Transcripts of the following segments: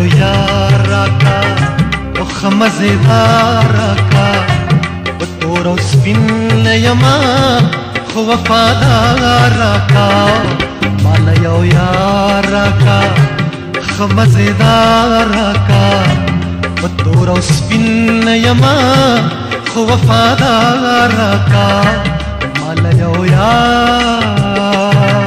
یار راکا او خمزیدار راکا بطور او سپین یما خو وفادار راکا مال یو یار راکا خمزیدار راکا بطور او سپین یما خو وفادار راکا مال یو یار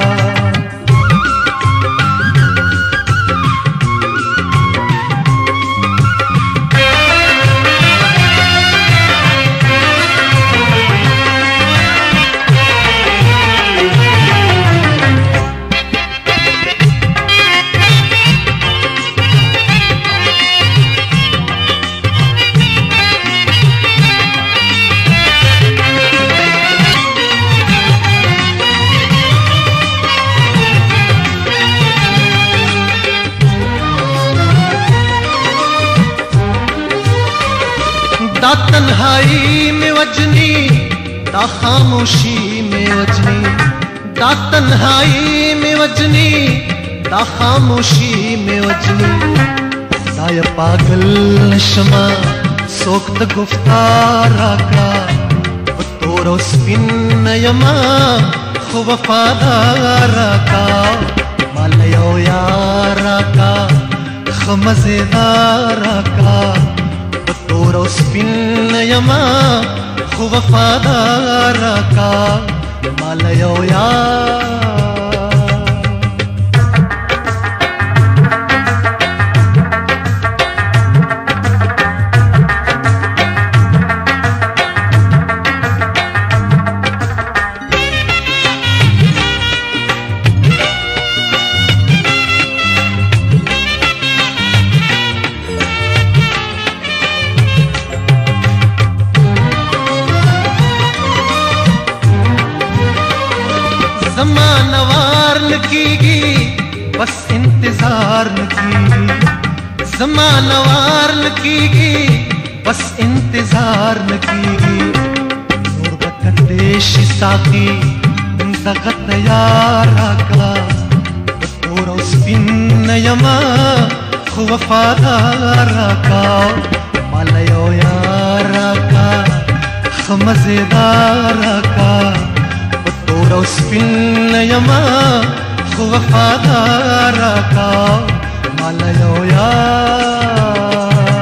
دا تنہائی میں وجنی دا خاموشی میں وجنی دا تنہائی میں وجنی دا خاموشی میں وجنی دا یا پاگل نشما سوکت گفتار راکا بطور او سپین یما خو وفادار راکا مال یو یار راکا خمزیدار راکا بطور او سپین یما خو وفادار راکا مال یو یار زمانہ وار لکیگی بس انتظار لکیگی زمانہ وار لکیگی بس انتظار لکیگی نور بکندیش ساقی دغت یار راکا بطور او سپین یما خو وفادار راکا مال یو یار راکا خمزیدار راکا بطور او سپین یما خو وفادار راکا مال یو یار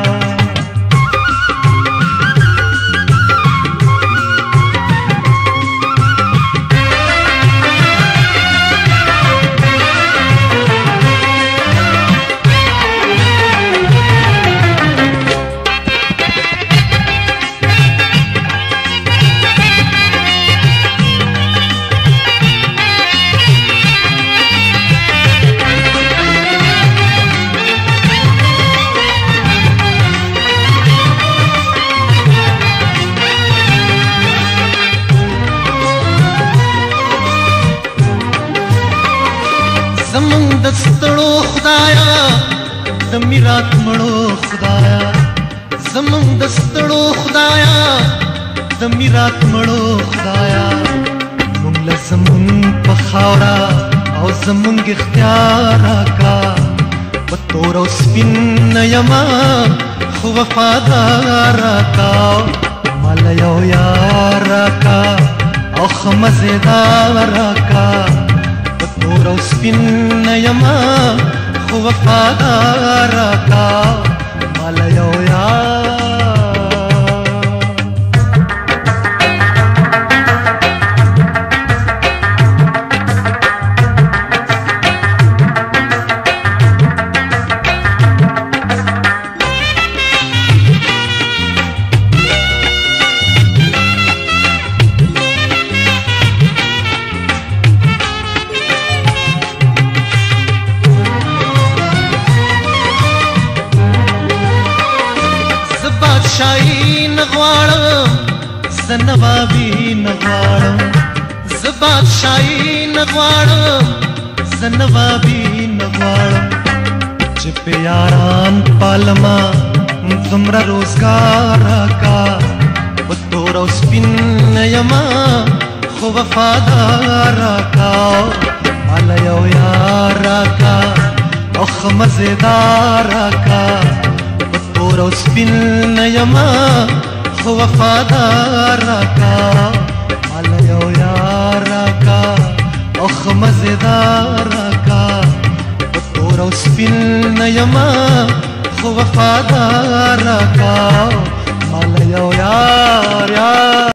زمون دستړو خدایا د میرات مړو خدایا زمون دستړو خدایا د میرات مړو خدایا مونږ له زمون په خاورا او زمونږ اختیار راکا بطور او سپین یما خو وفادار راکا مال یو یار راکا او خمزیدار راکا بطور او سپین یما خو وفادار راکا مال یو یار بادشاہی نغواړم زه نوابي نغواړم زه بادشاہی نغواړم زه نوابي نغواړم چې په یاران پالما دومره روزګار راکا بطور او سپین یما خو وفادار راکا مال یو یار راکا او اخ مزیدار کا تور او سپین نیما خو وفادار کا مال یو یار کا اخ مزیدار کا تور او سپین نیما خو وفادار کا مال یو یار